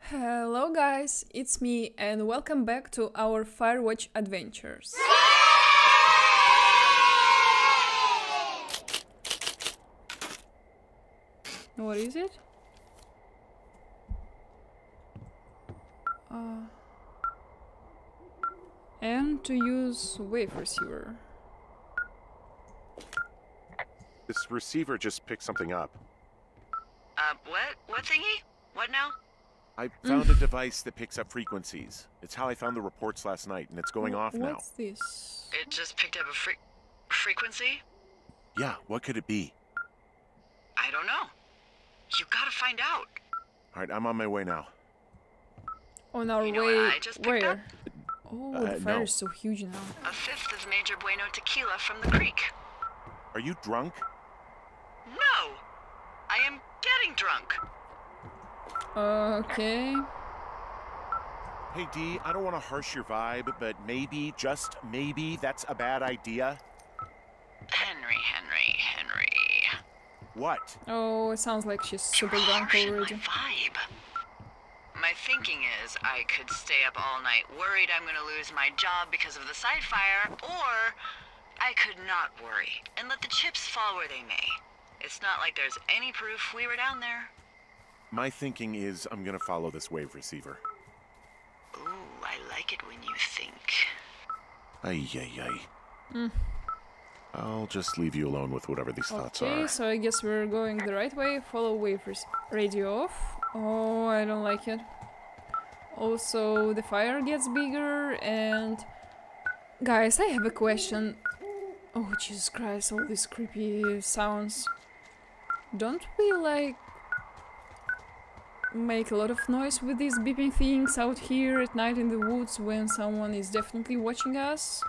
Hello guys, it's me and welcome back to our Firewatch adventures. What is it? And to use wave receiver. This receiver just picked something up. What? What thingy? What now? I found a device that picks up frequencies. It's how I found the reports last night, and it's going off now. What's this? It just picked up a frequency? Yeah, what could it be? I don't know. You gotta find out. Alright, I'm on my way now. On our You know way what I just picked up? where? Oh, the fire no. is so huge now. A fifth of Major Bueno tequila from the creek. Are you drunk? No! I am getting drunk. Okay. Hey Dee, I don't want to harsh your vibe, but maybe, just maybe, that's a bad idea. Henry. What? Oh, it sounds like she's super You're drunk harshing already. my vibe. My thinking is I could stay up all night worried I'm gonna lose my job because of the side fire, or I could not worry and let the chips fall where they may. It's not like there's any proof we were down there. My thinking is I'm gonna follow this wave receiver. Ooh, I like it when you think. Ay. I'll just leave you alone with whatever these thoughts Okay, are. so I guess we're going the right way. Follow wave radio off. Oh, I don't like it. Also, the fire gets bigger and... Guys, I have a question. Oh, Jesus Christ, all these creepy sounds. Don't we, like, make a lot of noise with these beeping things out here at night in the woods when someone is definitely watching us?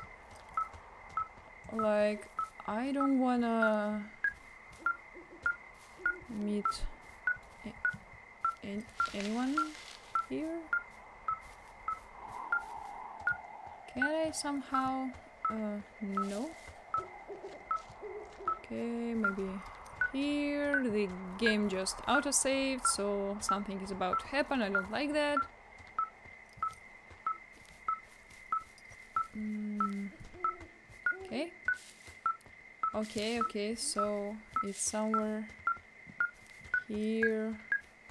Like, I don't wanna meet anyone here. Can I somehow? No. Okay, maybe here. The game just auto-saved, so something is about to happen. I don't like that. Okay. Okay, so it's somewhere here.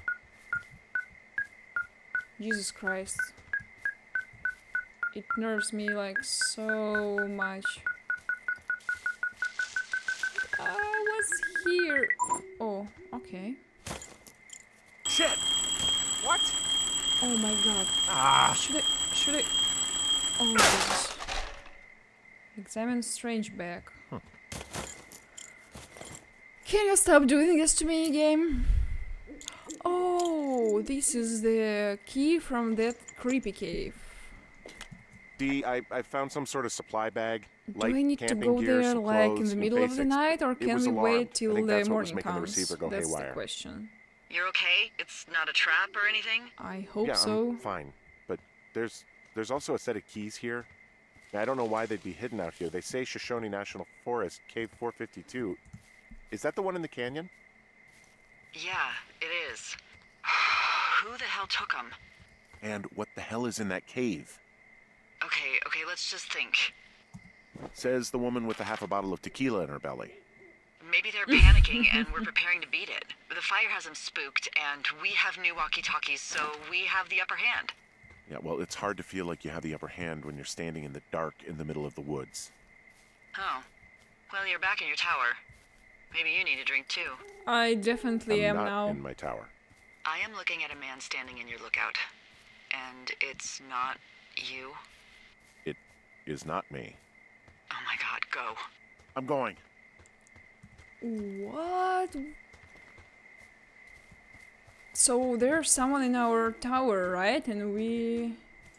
Jesus Christ. It nerves me like so much. What's here? Oh, okay. Shit! What? Oh my god. Ah! Should I? Oh Jesus. Examine strange bag. Can you stop doing this to me, game? Oh, this is the key from that creepy cave. Dee, I found some sort of supply bag. Do I need to go there like in the middle of the night, or can we wait till the morning comes? That's the question. You're okay? It's not a trap or anything? I hope Yeah, so. I'm fine. But there's also a set of keys here. I don't know why they'd be hidden out here. They say Shoshone National Forest, Cave 452. Is that the one in the canyon? Yeah, it is. Who the hell took them? And what the hell is in that cave? Okay, let's just think. Says the woman with a half a bottle of tequila in her belly. Maybe they're panicking and we're preparing to beat it. The fire has them spooked, and we have new walkie-talkies, so we have the upper hand. Yeah, well, it's hard to feel like you have the upper hand when you're standing in the dark in the middle of the woods. Oh. Well, you're back in your tower. Maybe you need a drink, too. I definitely am I'm not now. in my tower. I am looking at a man standing in your lookout. And it's not you. It is not me. Oh my god, go. I'm going. What? So there's someone in our tower, right? And we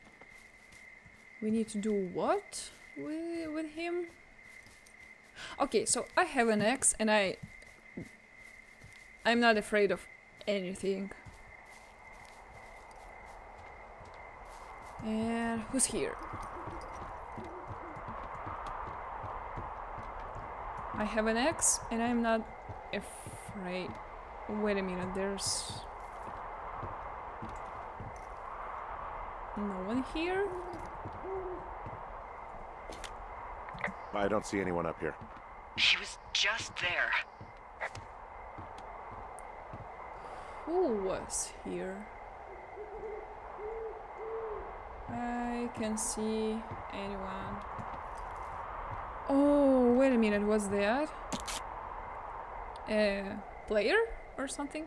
need to do what with him? Okay, so I have an axe and I'm not afraid of anything. And who's here? I have an axe and I'm not afraid. Wait a minute, there's... No one here? I don't see anyone up here. He was just there. Who was here? I can see anyone. Oh, wait a minute, what's that? A player or something?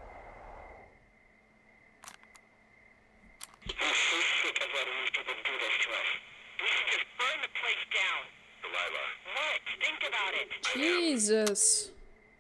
I'm so sick of letting these people do this to us. We should just burn the place down. Delilah. What? Think about it. Jesus.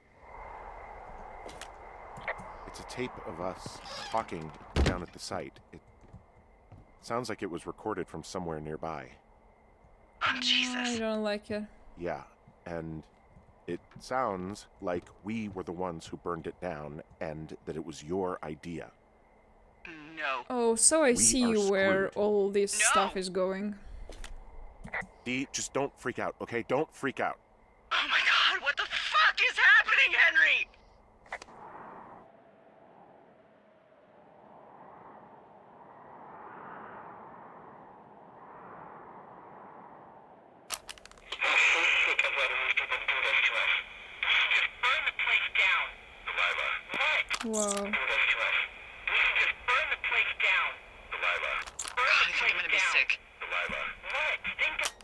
It's a tape of us talking down at the site. It sounds like it was recorded from somewhere nearby. Oh, I Jesus. don't like it. Yeah, and it sounds like we were the ones who burned it down and that it was your idea. No. Oh, so I We see are where screwed. all this No. stuff is going. Dee, just don't freak out, okay? Don't freak out. Oh my God, what the fuck is happening, Henry? I'm so sick of letting these people do this to us. We should just burn the place down. Delilah. What? Wow. Do this to us. We should just burn the place down. Delilah. Burn the place I'm gonna be sick. Delilah. What? Think of...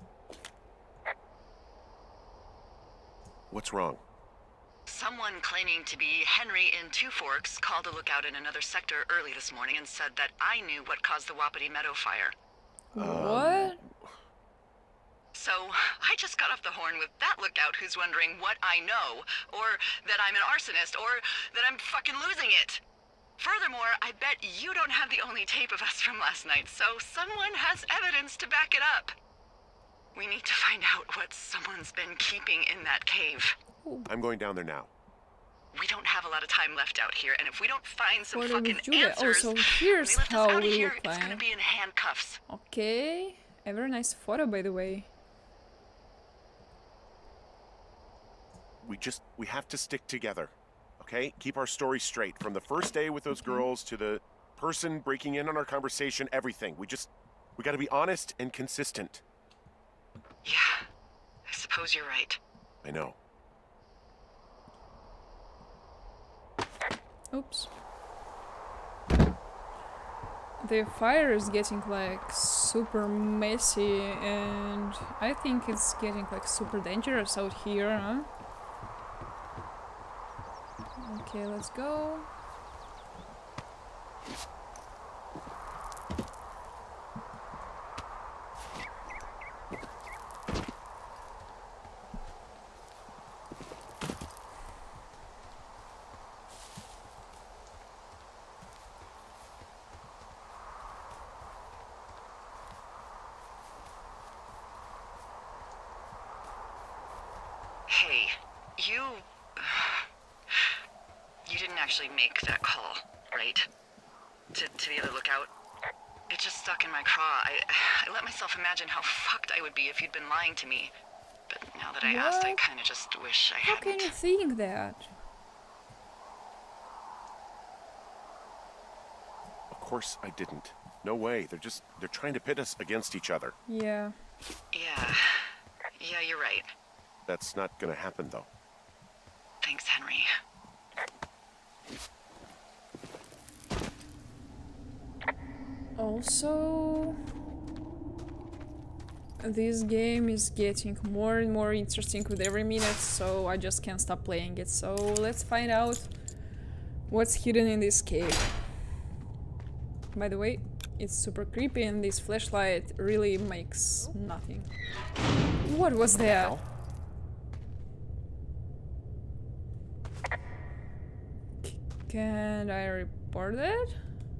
What's wrong? Someone claiming to be Henry in Two Forks called a lookout in another sector early this morning and said that I knew what caused the Wapiti Meadow fire. What? So, I just got off the horn with that lookout who's wondering what I know, or that I'm an arsonist, or that I'm fucking losing it. Furthermore, I bet you don't have the only tape of us from last night, so someone has evidence to back it up. We need to find out what someone's been keeping in that cave. I'm going down there now. We don't have a lot of time left out here, and if we don't find some What fucking did we do that? Oh, answers, so when here's they lift us how out of we here, look it's gonna like. be in handcuffs. Okay. A very nice photo, by the way. We have to stick together, okay? Keep our story straight. From the first day with those girls to the person breaking in on our conversation, everything. We gotta be honest and consistent. Yeah, I suppose you're right. I know. Oops. The fire is getting like super messy and I think it's getting like super dangerous out here, huh? Okay, let's go. Hey, you didn't actually make that call, right? To the other lookout? It just stuck in my craw. I let myself imagine how fucked I would be if you'd been lying to me. But now that I asked, I What? kind of just wish I How hadn't. can you think that? Of course I didn't. No way. They're trying to pit us against each other. Yeah. Yeah, you're right. That's not gonna happen though. Thanks, Henry. Also, this game is getting more and more interesting with every minute, so I just can't stop playing it. So let's find out what's hidden in this cave. By the way, it's super creepy and this flashlight really makes nothing. What was that? Can I report it?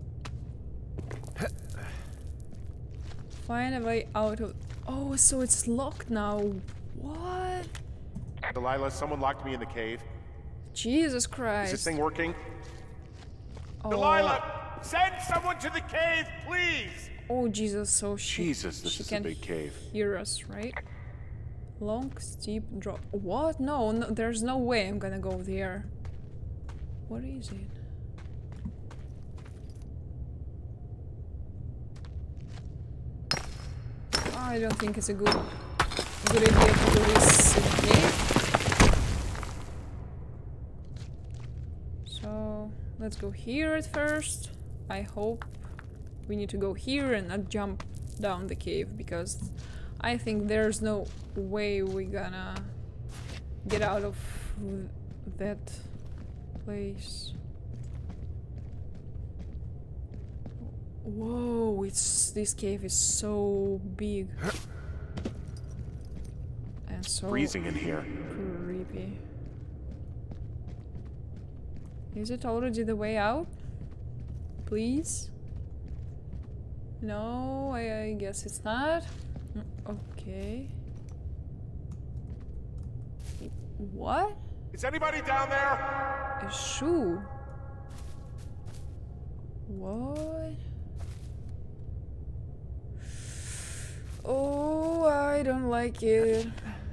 Find a way out of... Oh, so it's locked now. What? Delilah, someone locked me in the cave. Jesus Christ. Is this thing working? Oh. Delilah! Send someone to the cave, please! Oh, Jesus, so Jesus, this she is a can big cave. hear us, right? Long, steep drop. What? No, no, there's no way I'm gonna go there. What is it? I don't think it's a good idea to do this in a cave. So let's go here at first. I hope we need to go here and not jump down the cave, because I think there's no way we're gonna get out of that place. Whoa, this cave is so big and so Freezing in here. creepy. Is it already the way out? Please? No, I guess it's not. Okay. What? Is anybody down there? A shoe? What? Oh, I don't like it.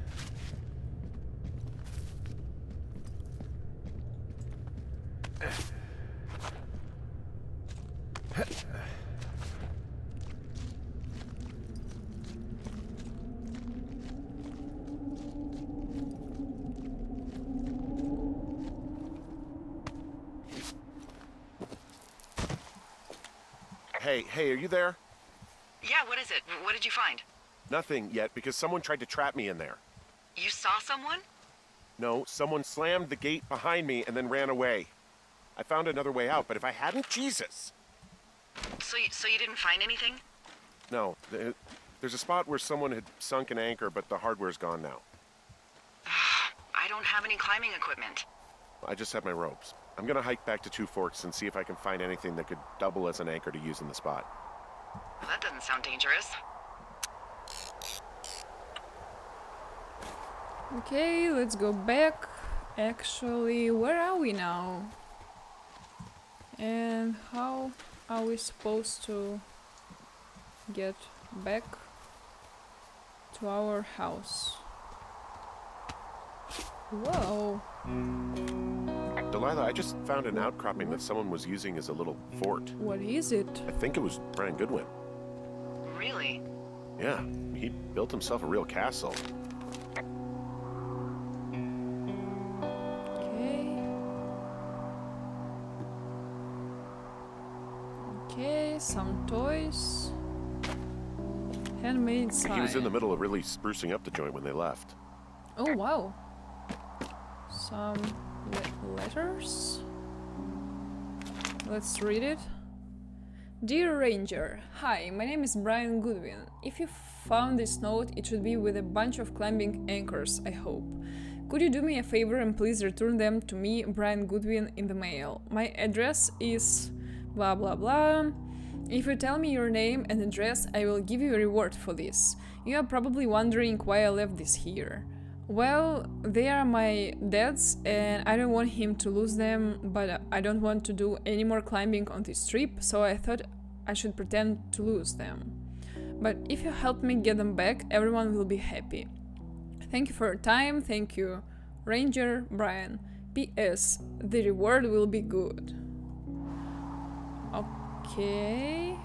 Hey, are you there? Yeah, what is it? What did you find? Nothing yet, because someone tried to trap me in there. You saw someone? No, someone slammed the gate behind me and then ran away. I found another way out, but if I hadn't, Jesus! So you didn't find anything? No, there's a spot where someone had sunk an anchor, but the hardware's gone now. I don't have any climbing equipment. I just have my ropes. I'm gonna hike back to Two Forks and see if I can find anything that could double as an anchor to use in the spot. Well, that doesn't sound dangerous. Okay, let's go back. Actually, where are we now? And how are we supposed to get back to our house? Whoa. Delilah, I just found an outcropping that someone was using as a little fort. What is it? I think it was Brian Goodwin. Really? Yeah, he built himself a real castle. Okay. Okay, some toys. Handmade sign. He was in the middle of really sprucing up the joint when they left. Oh wow. Some letters. Let's read it. Dear Ranger, hi, my name is Brian Goodwin. If you found this note, it should be with a bunch of climbing anchors, I hope. Could you do me a favor and please return them to me, Brian Goodwin, in the mail? My address is blah blah blah. If you tell me your name and address, I will give you a reward for this. You are probably wondering why I left this here. Well, they are my dad's and I don't want him to lose them, but I don't want to do any more climbing on this trip, so I thought I should pretend to lose them. But if you help me get them back, everyone will be happy. Thank you for your time, thank you, Ranger Brian. P.S. The reward will be good. Okay...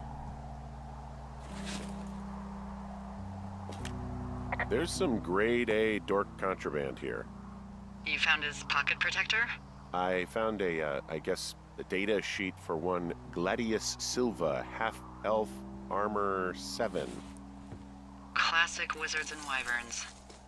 There's some grade A dork contraband here. You found his pocket protector? I found I guess, a data sheet for one Gladius Silva, half-elf armor 7. Classic wizards and wyverns.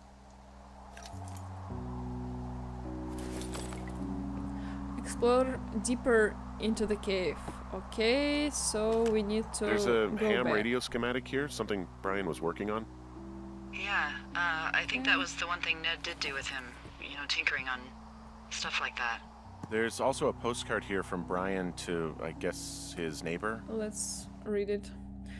Explore deeper into the cave. Okay, so we need to There's a go ham back. radio schematic here, something Brian was working on. Yeah, I think that was the one thing Ned did do with him. You know, tinkering on stuff like that. There's also a postcard here from Brian to, I guess, his neighbor. Let's read it.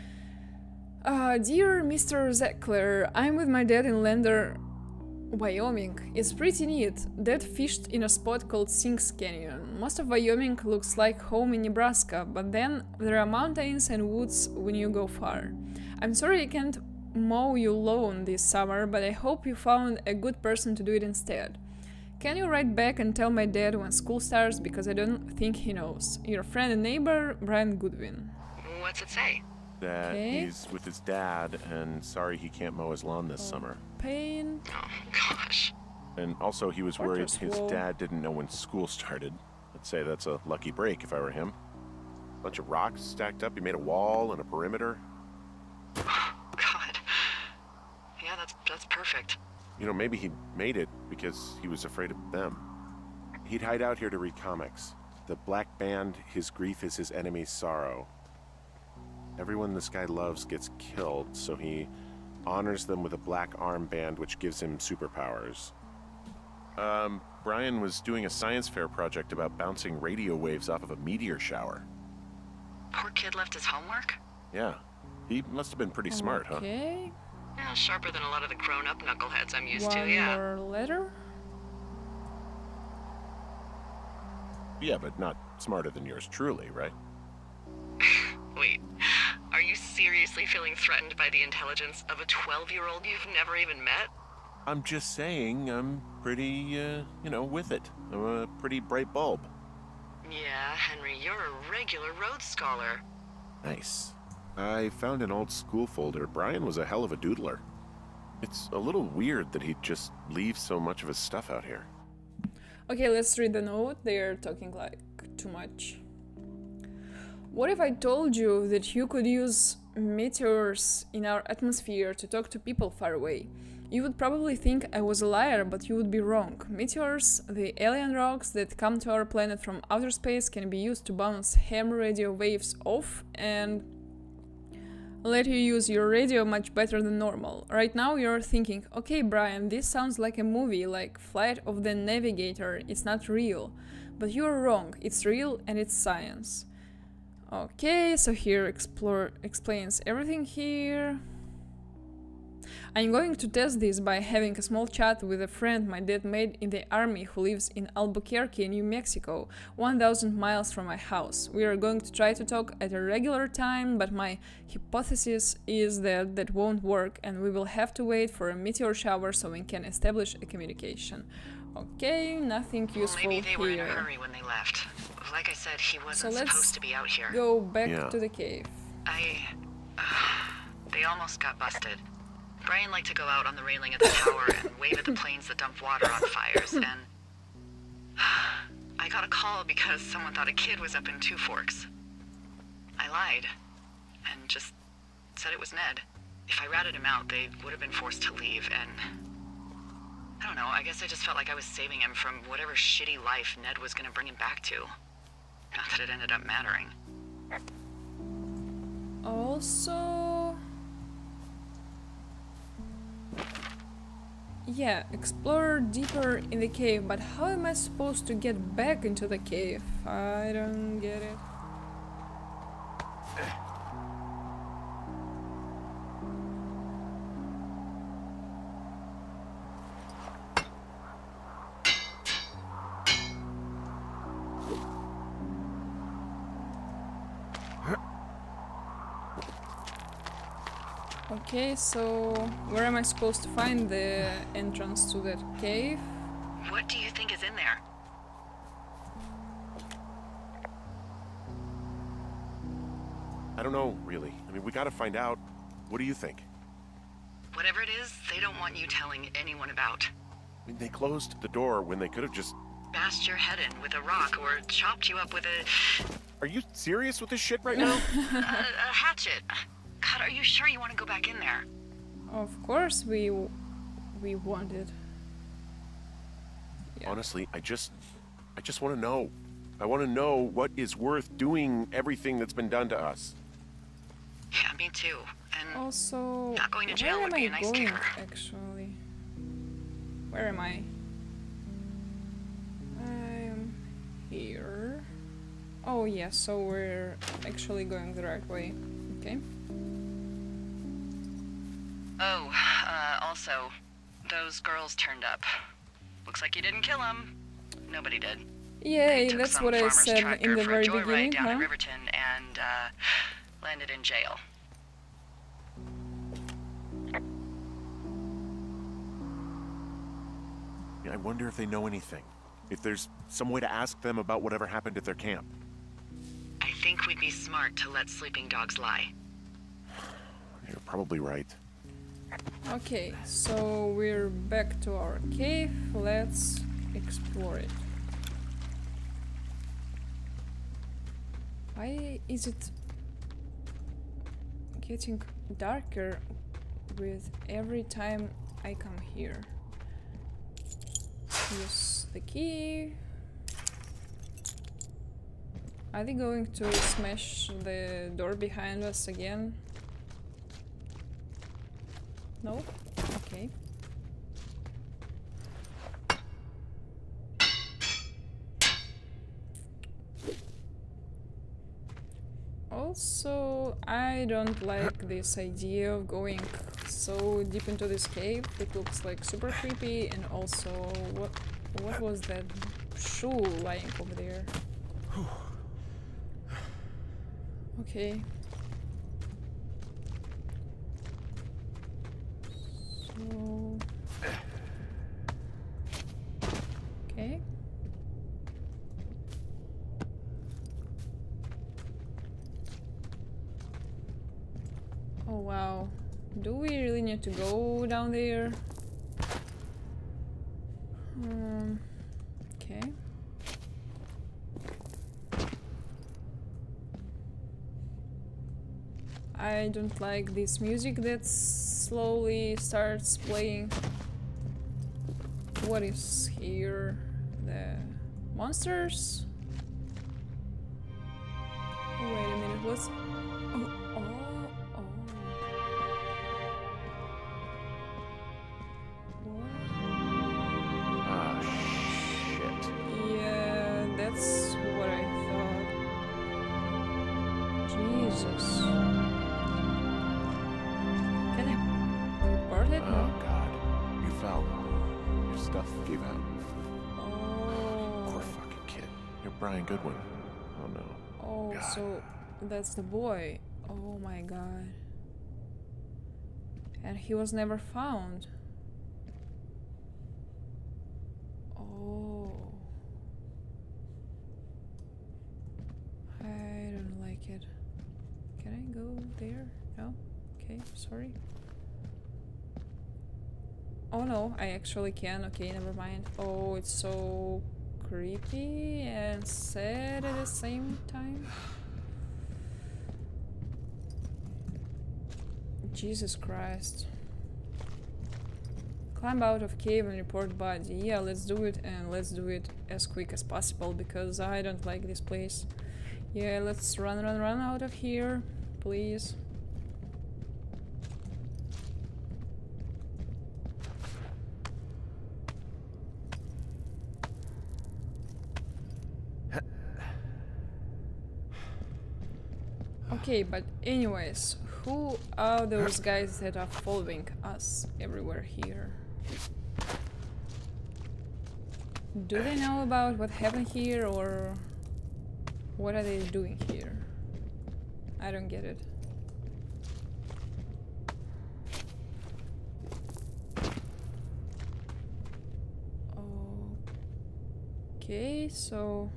Dear Mr. Zeckler, I'm with my dad in Lander, Wyoming. It's pretty neat. Dad fished in a spot called Sinks Canyon. Most of Wyoming looks like home in Nebraska, but then there are mountains and woods when you go far. I'm sorry I can't mow your lawn this summer, but I hope you found a good person to do it instead. Can you write back and tell my dad when school starts, because I don't think he knows. Your friend and neighbor, Brian Goodwin. What's it say? that Okay. he's with his dad and sorry he can't mow his lawn this summer. Pain. Oh, gosh. And also he was worried Fortress his wall. dad didn't know when school started. I'd say that's a lucky break if I were him. Bunch of rocks stacked up. He made a wall and a perimeter. God. Yeah, that's perfect. You know, maybe he made it because he was afraid of them. He'd hide out here to read comics. The Black Band, his grief is his enemy's sorrow. Everyone this guy loves gets killed, so he honors them with a black armband which gives him superpowers. Brian was doing a science fair project about bouncing radio waves off of a meteor shower. Poor kid left his homework? Yeah, he must have been pretty smart, huh? Okay. Yeah, sharper than a lot of the grown-up knuckleheads I'm used One to, yeah. more letter. Yeah, but not smarter than yours truly, right? Wait, are you seriously feeling threatened by the intelligence of a 12-year-old you've never even met? I'm just saying I'm pretty, with it. I'm a pretty bright bulb. Yeah, Henry, you're a regular Rhodes Scholar. Nice. I found an old school folder. Brian was a hell of a doodler. It's a little weird that he'd just leave so much of his stuff out here. Okay, let's read the note. They're talking like too much. What if I told you that you could use meteors in our atmosphere to talk to people far away? You would probably think I was a liar, but you would be wrong. Meteors, the alien rocks that come to our planet from outer space, can be used to bounce ham radio waves off and let you use your radio much better than normal. Right now you're thinking, okay Brian, this sounds like a movie, like Flight of the Navigator, it's not real. But you're wrong, it's real and it's science. Okay, so here explains everything here. I'm going to test this by having a small chat with a friend my dad made in the army who lives in Albuquerque, New Mexico, 1,000 miles from my house. We are going to try to talk at a regular time, but my hypothesis is that that won't work and we will have to wait for a meteor shower so we can establish a communication. Okay, nothing useful Well, maybe they were in a here. hurry when they left. Like I said, he wasn't let's supposed to be out here. Go back Yeah. to the cave. They almost got busted. Brian liked to go out on the railing of the tower and wave at the planes that dumped water on fires, and I got a call because someone thought a kid was up in Two Forks. I lied, and just said it was Ned. If I ratted him out, they would have been forced to leave, and I don't know, I guess I just felt like I was saving him from whatever shitty life Ned was gonna bring him back to. Not that it ended up mattering. Also, yeah, explore deeper in the cave, but how am I supposed to get back into the cave? I don't get it. Okay, so where am I supposed to find the entrance to that cave? What do you think is in there? I don't know, really. I mean, we gotta find out. What do you think? Whatever it is, they don't want you telling anyone about. I mean, they closed the door when they could have just... Bashed your head in with a rock or chopped you up with a Are you serious with this shit right now? a hatchet. God, are you sure you want to go back in there? Of course we wanted. Yeah. Honestly, I just want to know. I want to know what is worth doing everything that's been done to us. Yeah, me too. And Also, Not going to jail where would am be I a nice going, kicker. actually? Where am I? I'm here. Oh yeah, so we're actually going the right way. Okay. oh, also, those girls turned up. Looks like you didn't kill them. Nobody did. They Yay, took that's some what I farmer's said in tractor the for very a joyride beginning, down huh? in Riverton and landed in jail. I wonder if they know anything. If there's some way to ask them about whatever happened at their camp. I think we'd be smart to let sleeping dogs lie. probably right. Okay, so we're back to our cave. Let's explore it. Why is it getting darker with every time I come here? Use the key. Are they going to smash the door behind us again? No? Okay. Also, I don't like this idea of going so deep into this cave. It looks like super creepy, and also, what was that shoe lying over there? Okay. So... Okay. Oh wow. Do we really need to go down there? Okay. I don't like this music that slowly starts playing. What is here? The monsters? Wait a minute, what's... Oh, oh, oh. What? Ah, shit. Yeah, that's what I thought. Jesus. Can I report it? Oh, God. You fell. Your stuff gave out. Oh. Poor fucking kid. You're Brian Goodwin. Oh, no. Oh, God. so that's the boy. Oh my god. And he was never found. Oh. I don't like it. Can I go there? No? Okay, sorry. Oh no, I actually can. Okay, never mind. Oh, it's so creepy and sad at the same time. Jesus Christ. Climb out of cave and report body. Yeah, let's do it, and let's do it as quick as possible because I don't like this place. Yeah, let's run out of here, please. Okay, but anyways, who are those guys that are following us everywhere here? Do they know about what happened here, or what are they doing here? I don't get it. Okay, so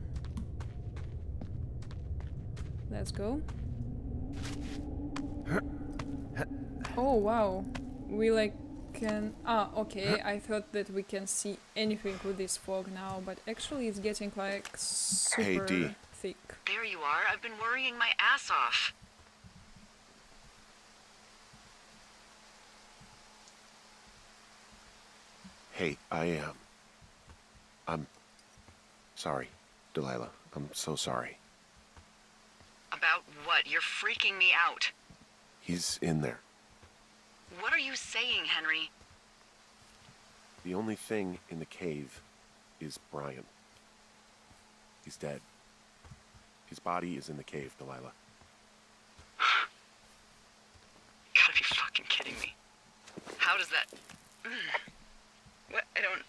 let's go. Oh wow, we like can... Ah, okay, I thought that we can see anything with this fog now, but actually it's getting like super Hey, D. thick. There you are. I've been worrying my ass off. Hey, I'm sorry, Delilah. I'm so sorry. About what? You're freaking me out. He's in there. What are you saying, Henry? The only thing in the cave is Brian. He's dead. His body is in the cave, Delilah. You gotta be fucking kidding me. How does that... What? I don't...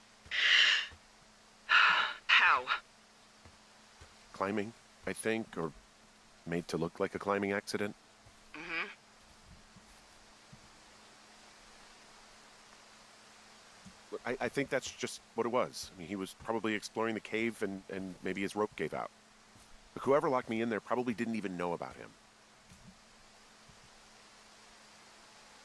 How? Climbing, I think, or made to look like a climbing accident. Mm-hmm. I think that's just what it was. I mean, he was probably exploring the cave and maybe his rope gave out. But whoever locked me in there probably didn't even know about him.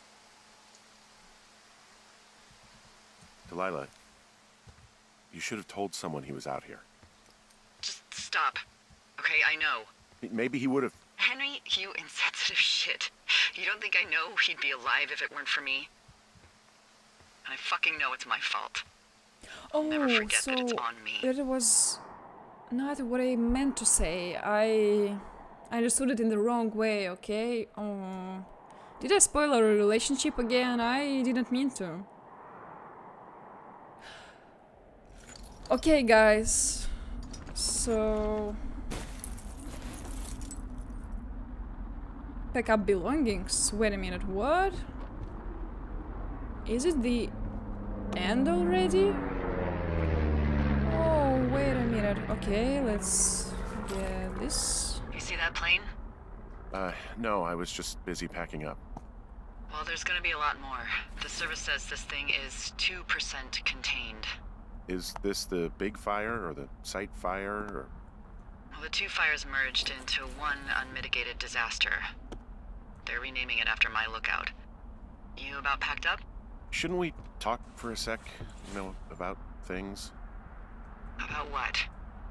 Delilah, you should have told someone he was out here. Just stop. Okay, I know. Maybe he would have... Henry, you insensitive shit. You don't think I know he'd be alive if it weren't for me? And I fucking know it's my fault. Oh, Never forget so that it's on me. that was not what I meant to say. I understood it in the wrong way, okay? Oh. Did I spoil our relationship again? I didn't mean to. Okay, guys. So... pack up belongings. Wait a minute, what? Is it the end already? Oh, wait a minute. Okay, let's get this. You see that plane? No, I was just busy packing up. Well, there's gonna be a lot more. The service says this thing is 2% contained. Is this the big fire, or the site fire, or... Well, the two fires merged into one unmitigated disaster. They're renaming it after my lookout. You about packed up? Shouldn't we talk for a sec, you know, about things? About what?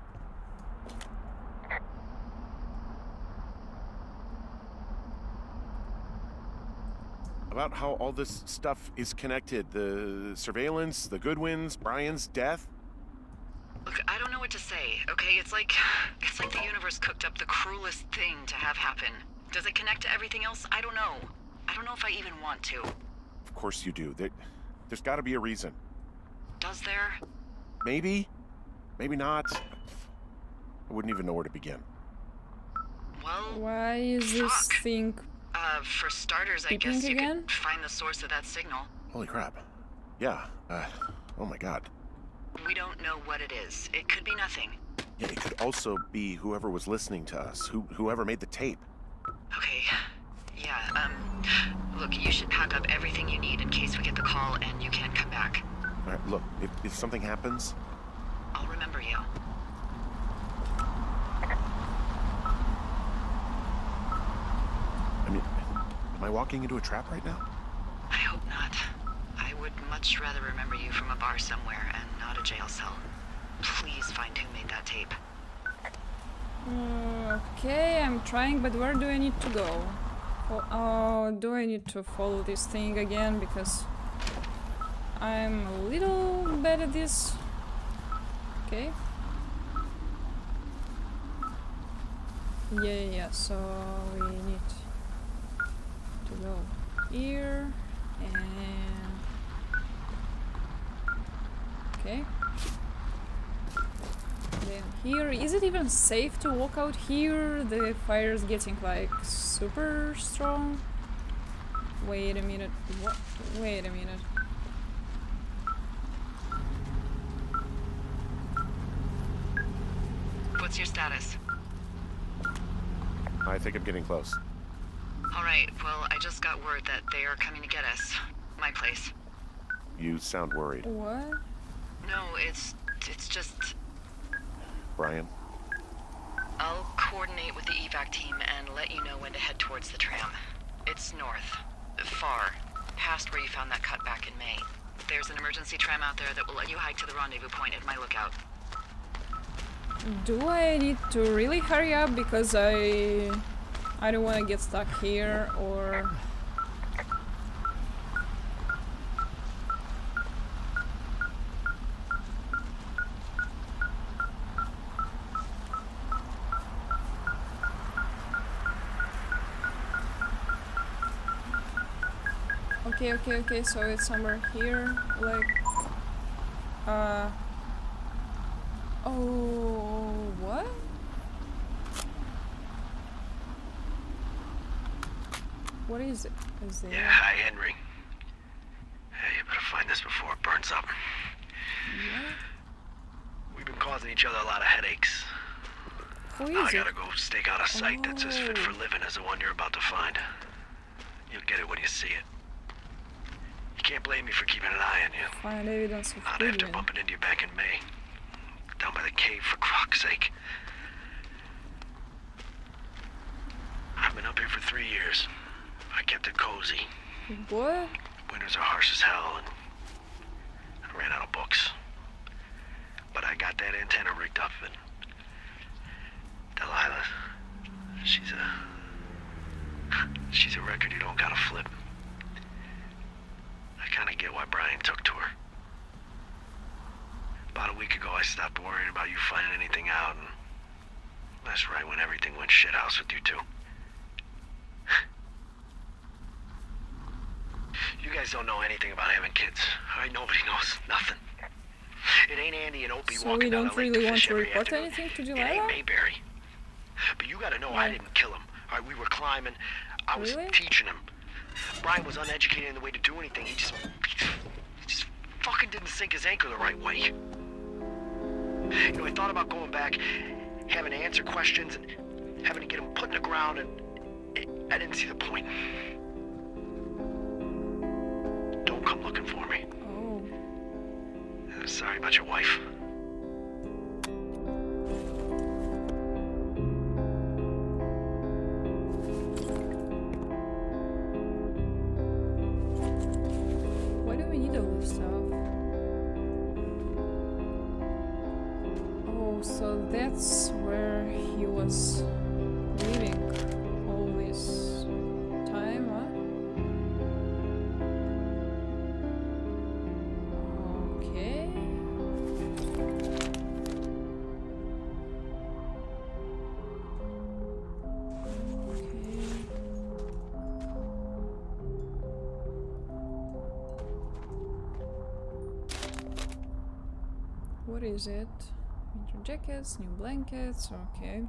About how all this stuff is connected. The surveillance, the Goodwins, Brian's death. Look, I don't know what to say, okay? It's like the universe cooked up the cruelest thing to have happen. Does it connect to everything else? I don't know. I don't know if I even want to. Of course you do. There's gotta be a reason. Does there? Maybe. Maybe not. I wouldn't even know where to begin. Well, Why is this fuck. thing... For starters, I Beeping guess you again? could find the source of that signal. Holy crap. Yeah, oh my god. We don't know what it is. It could be nothing. Yeah, it could also be whoever was listening to us, whoever made the tape. Okay. Yeah, look, you should pack up everything you need in case we get the call and you can't come back. All right, look, if something happens... I'll remember you. I mean, am I walking into a trap right now? I hope not. I would much rather remember you from a bar somewhere and not a jail cell. Please find who made that tape. Okay, I'm trying, but where do I need to go? Oh, do I need to follow this thing again? Because I'm a little bad at this. Okay. Yeah, so we need to go here and... okay. Then here, is it even safe to walk out here? The fire's getting like super strong. Wait a minute, what? Wait a minute. What's your status? I think I'm getting close. Alright, well, I just got word that they are coming to get us. My place. You sound worried. What? No, it's just... Brian? I'll coordinate with the evac team and let you know when to head towards the tram. It's north. Far. Past where you found that cut back in May. There's an emergency tram out there that will let you hike to the rendezvous point at my lookout. Do I need to really hurry up because I don't want to get stuck here, or... Okay, so it's somewhere here, like... Oh, what? What is it? Is there... Yeah, hi, Henry. Hey, you better find this before it burns up. Yeah? We've been causing each other a lot of headaches. Who Now is I it? gotta go stake out a site that's as fit for living as the one you're about to find. You'll get it when you see it. You can't blame me for keeping an eye on you. Find evidence of Not after Goodwin. bumping into you back in May. Down by the cave, for croc's sake. I've been up here for 3 years. I kept it cozy. What? Winters are harsh as hell, and ran out of books. But I got that antenna rigged up, and Delilah, she's a record you don't gotta flip. I kinda get why Brian took to her. About a week ago, I stopped worrying about you finding anything out, and that's right when everything went shithouse with you two. You guys don't know anything about having kids. Alright, nobody knows nothing. It ain't Andy and Opie So walking we down don't the lake really to want fish to every report afternoon. anything to It ain't Delilah? Mayberry. But you gotta know I didn't kill him. Alright, we were climbing. I was Really? teaching him. Brian was uneducated in the way to do anything. He just fucking didn't sink his anchor the right way. You know, I thought about going back, having to answer questions, and having to get him put in the ground, and I didn't see the point. Don't come looking for me. Oh. Sorry about your wife. Why do we need all this stuff? Oh, so that's where he was living all this time, huh? Okay. What is it? Winter jackets, new blankets, okay.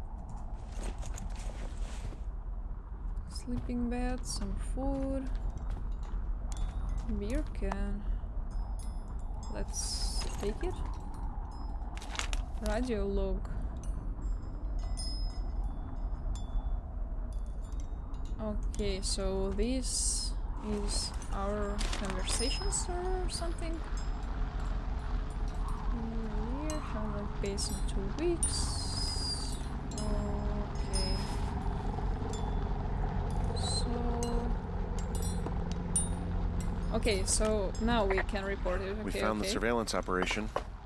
Sleeping bed, some food. Beer can. Let's take it. Radio log. Okay, so this is our conversations or something. Here, homework base in 2 weeks. Okay. Okay, so now we can report it. Okay, We found the surveillance operation.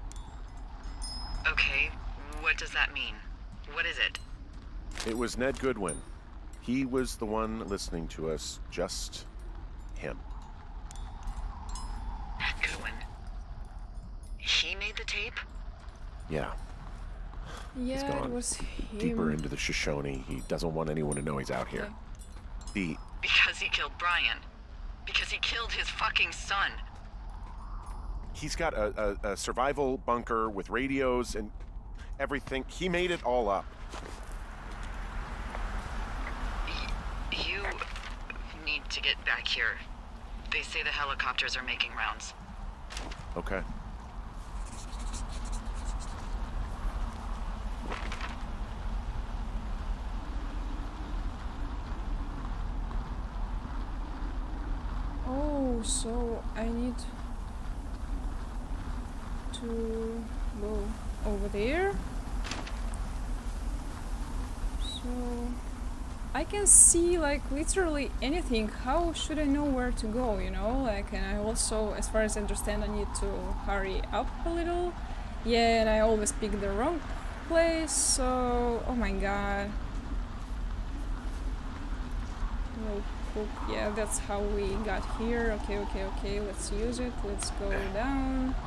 Okay, what does that mean? What is it? It was Ned Goodwin. He was the one listening to us, just him. Goodwin. He made the tape? Yeah, Yeah, it gone was him. deeper into the Shoshone. He doesn't want anyone to know he's out here. The Because he killed Brian. Because he killed his fucking son. He's got a survival bunker with radios and everything. He made it all up. You need to get back here. They say the helicopters are making rounds. Okay. Oh, so I need to go over there. So I can see like literally anything. How should I know where to go, you know? Like, and I also, as far as I understand, I need to hurry up a little. Yeah, and I always pick the wrong place, so oh my god. Notebook. Yeah, that's how we got here. Okay, let's use it. Let's go down.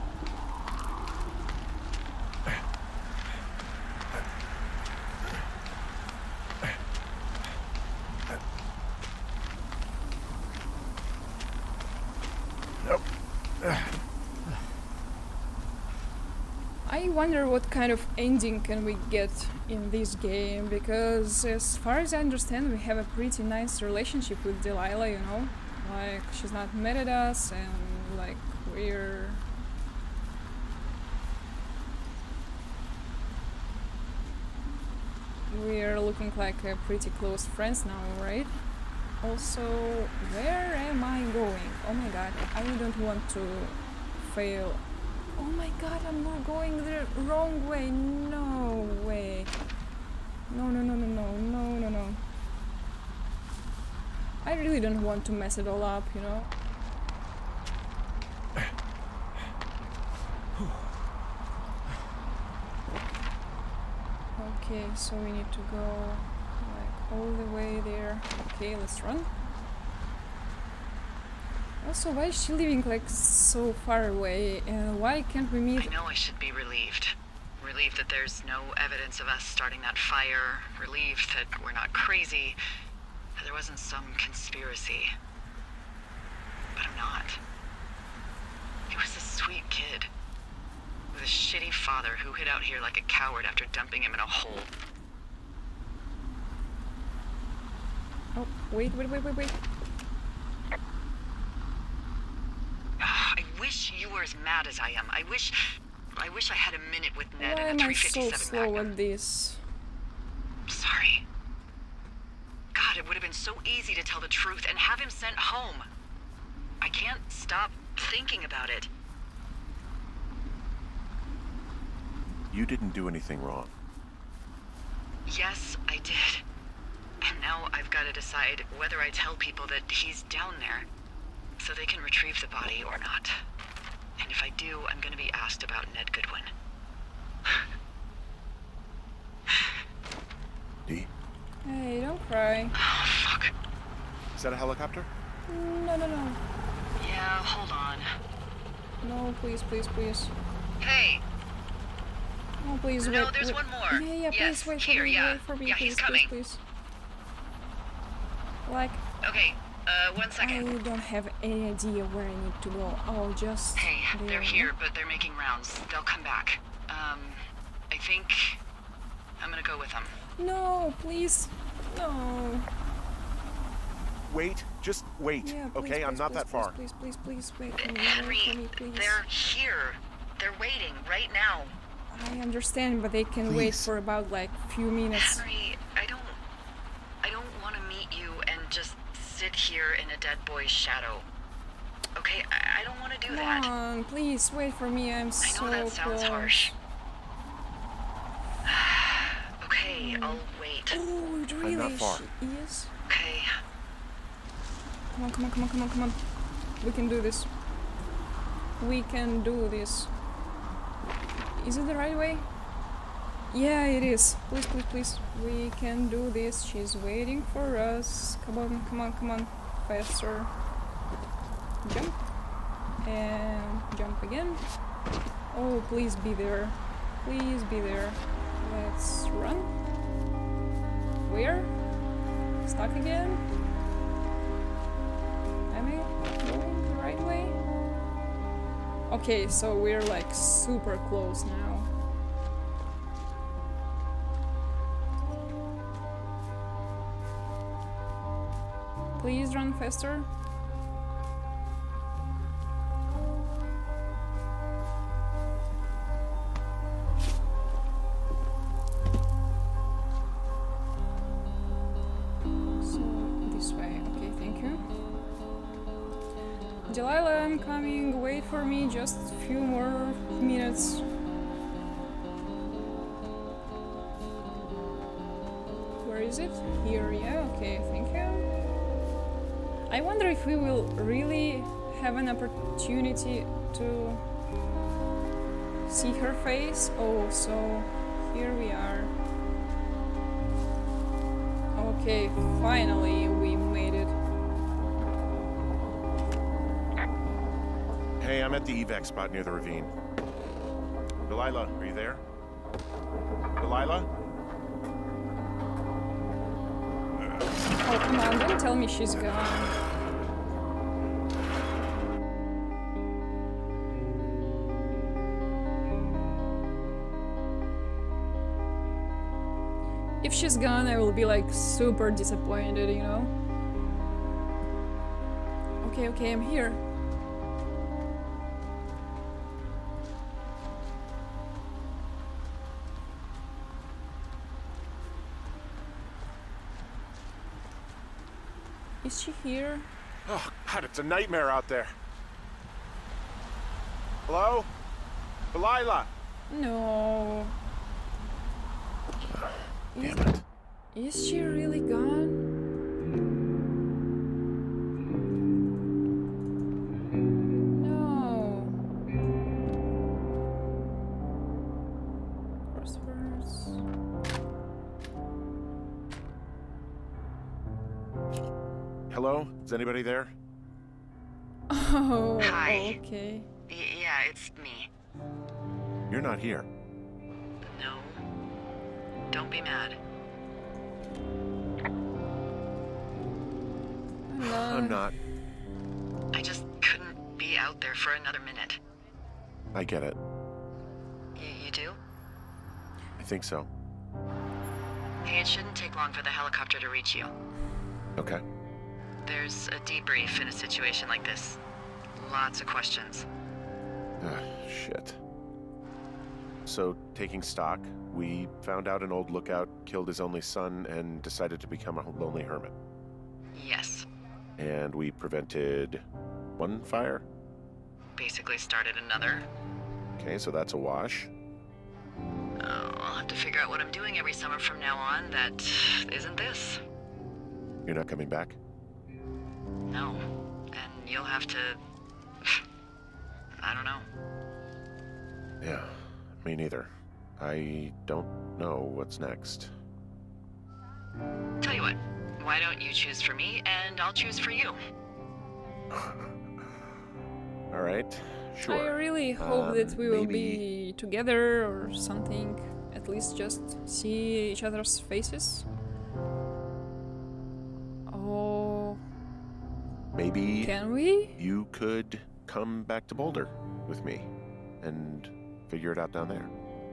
I wonder what kind of ending can we get in this game, because as far as I understand we have a pretty nice relationship with Delilah, you know? Like, she's not mad at us and like we're looking like pretty close friends now, right? Also, where am I going? Oh my god, I don't want to fail. Oh my god, I'm not going the wrong way. No way. No. I really don't want to mess it all up, you know? Okay, so we need to go like all the way there. Okay, let's run. Also, why is she living like so far away? And why can't we meet? I know I should be relieved. Relieved that there's no evidence of us starting that fire. Relieved that we're not crazy. That there wasn't some conspiracy. But I'm not. He was a sweet kid. With a shitty father who hid out here like a coward after dumping him in a hole. Oh, wait. I wish you were as mad as I am. I wish I had a minute with Ned Why and a am I so 357 slow Magnum. at this? Sorry. God, it would have been so easy to tell the truth and have him sent home. I can't stop thinking about it. You didn't do anything wrong. Yes, I did. And now I've got to decide whether I tell people that he's down there so they can retrieve the body or not. And if I do, I'm going to be asked about Ned Goodwin. Dee? Hey, don't cry. Oh, fuck. Is that a helicopter? No. Yeah, hold on. No, please. Hey, No, please, No, wait. there's one more. Yeah, Yes, please, wait here, for me, yeah. wait for me, Yeah, please, he's coming. please. Like, okay, 1 I second. don't have any idea where I need to go. Oh, just Hey, there. they're here, but they're making rounds. They'll come back. I think I'm gonna go with them. No, please. No. Wait, just wait, Yeah, please, okay? I'm please, not please, that far. Please, wait for me, Henry, wait for me, please. they're here. They're waiting right now. I understand, but they can wait Please. for about like few minutes. Henry, I don't want to meet you and just sit here in a dead boy's shadow. Okay, I don't want to do Come that. on, please wait for me. I'm I so know that sounds close. harsh. Okay, I'll wait. Oh, not really? far. She is? Okay. Come on. We can do this. We can do this. Is it the right way? Yeah, it is. Please. We can do this. She's waiting for us. Come on. Faster. Jump. And jump again. Oh, please be there. Please be there. Let's run. Where? Stuck again? Am I going the right way? Okay, so we're like super close now. Please run faster. So, this way. Okay, thank you. Delilah, I'm coming. Wait for me just a few more minutes. Where is it? Here, yeah, okay, thank you. I wonder if we will really have an opportunity to see her face. Oh, so here we are. Okay, finally we made it. Hey, I'm at the evac spot near the ravine. Delilah, are you there? Delilah? Oh, come on, don't tell me she's gone. If she's gone, I will be like super disappointed, you know? Okay, I'm here. Is she here? Oh, God, it's a nightmare out there. Hello? Delilah? No. Damn it. Is she really gone? No. Crosswords. Hello? Is anybody there? Oh, Hi. okay. Yeah, it's me. You're not here. No. Don't be mad. I'm not. I just couldn't be out there for another minute. I get it. You do? I think so. Hey, it shouldn't take long for the helicopter to reach you. Okay. There's a debrief in a situation like this. Lots of questions. Shit. So, taking stock, we found out an old lookout killed his only son and decided to become a lonely hermit. Yes. And we prevented one fire? Basically started another. Okay, so that's a wash. Oh, I'll have to figure out what I'm doing every summer from now on that isn't this. You're not coming back? No. And you'll have to... I don't know. Yeah, me neither. I don't know what's next. Tell you what, why don't you choose for me and I'll choose for you? All right, sure. I really hope that we will maybe- be together or something. At least just see each other's faces. Oh, Maybe can we? you could come back to Boulder with me and figure it out down there.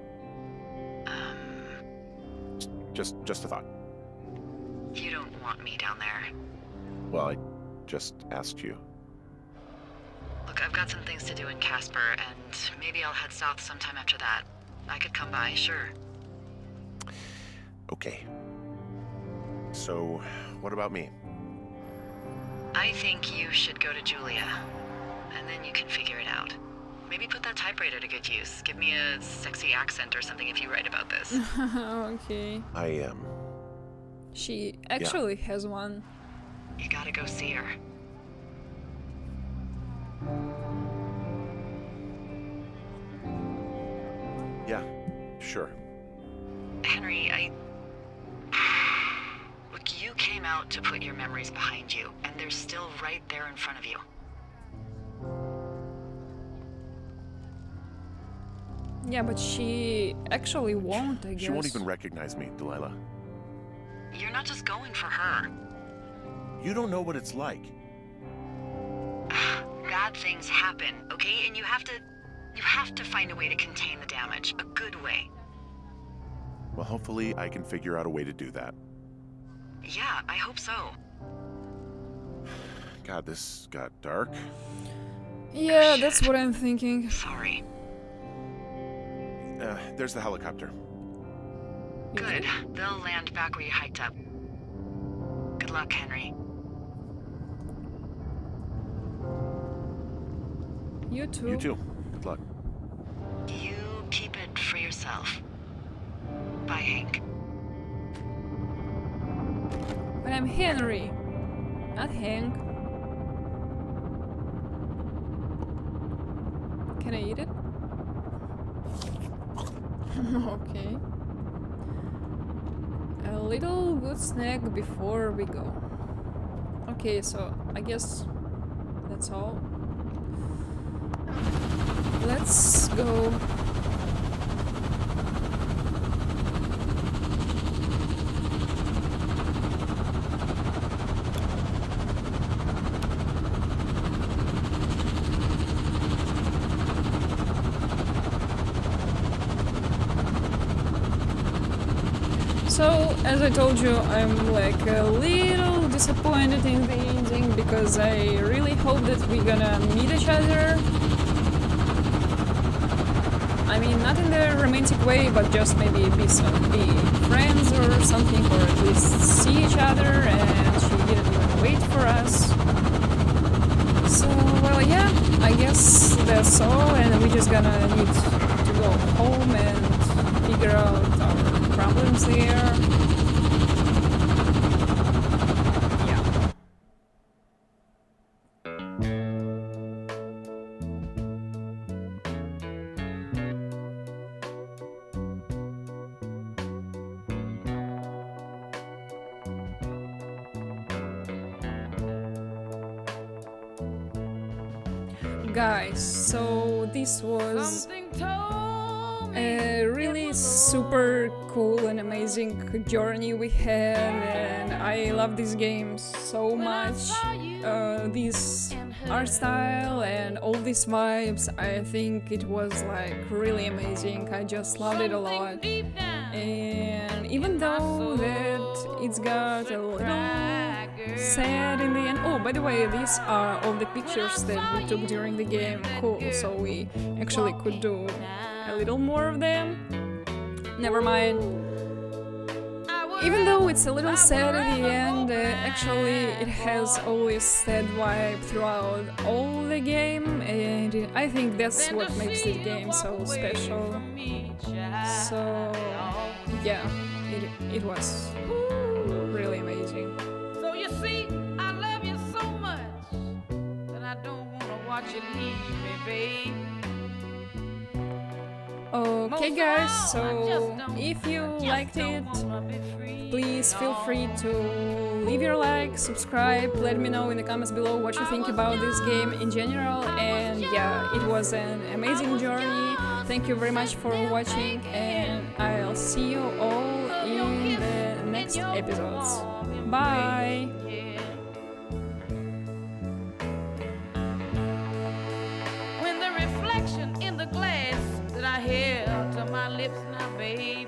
Just a thought. You don't want me down there. Well, I just asked you. Look, I've got some things to do in Casper, and maybe I'll head south sometime after that. I could come by, sure. Okay. So, what about me? I think you should go to Julia, and then you can figure it out. Maybe put that typewriter to good use. Give me a sexy accent or something if you write about this. Okay. I am. She actually has one. You gotta go see her. Yeah, sure. Henry, Look, you came out to put your memories behind you, and they're still right there in front of you. Yeah, but she actually won't, I guess. She won't even recognize me, Delilah. You're not just going for her. You don't know what it's like. Bad things happen, okay? And you have to find a way to contain the damage. A good way. Well, hopefully I can figure out a way to do that. Yeah, I hope so. God, this got dark. Yeah, that's what I'm thinking. Sorry. There's the helicopter. Good. They'll land back where you hiked up. Good luck, Henry. You too. You too. Good luck. You keep it for yourself. Bye, Hank. But I'm Henry, not Hank. Can I eat it? Okay. A little good snack before we go. Okay, so I guess that's all. Let's go. So, as I told you, I'm like a little disappointed in the ending because I really hope that we're gonna meet each other. I mean, not in the romantic way, but just maybe be friends or something, or at least see each other, and she didn't even wait for us. So, well, yeah, I guess that's all, and we're just gonna need to go home and figure out our problems there. Yeah. guys, so this was a really super cool and amazing journey we had, and I love this game so much. This art style and all these vibes, I think it was like really amazing. I just loved it a lot. And even though that it's got a little sad in the end. Oh, by the way, these are all the pictures that we took during the game. Cool, so we actually could do a little more of them. Never mind. Even though it's a little sad at the end, actually it has always sad vibe throughout all the game, and I think that's what makes this game so special. So yeah, it was really amazing. So you see, I love you so much that I don't wanna watch you leave me, babe. Okay guys, so if you liked it, please feel free to leave your like, subscribe, let me know in the comments below what you think about this game in general, and yeah, it was an amazing journey. Thank you very much for watching, and I'll see you all in the next episodes. Bye! When the reflection in the glass that I held to my lips now, babe,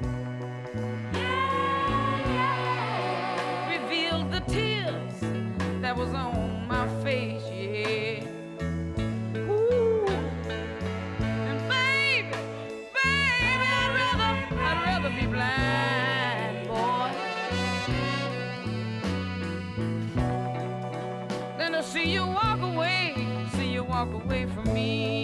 revealed the tears that was on my face, yeah. Ooh. And baby, I'd rather be blind, boy, than to see you walk away from me.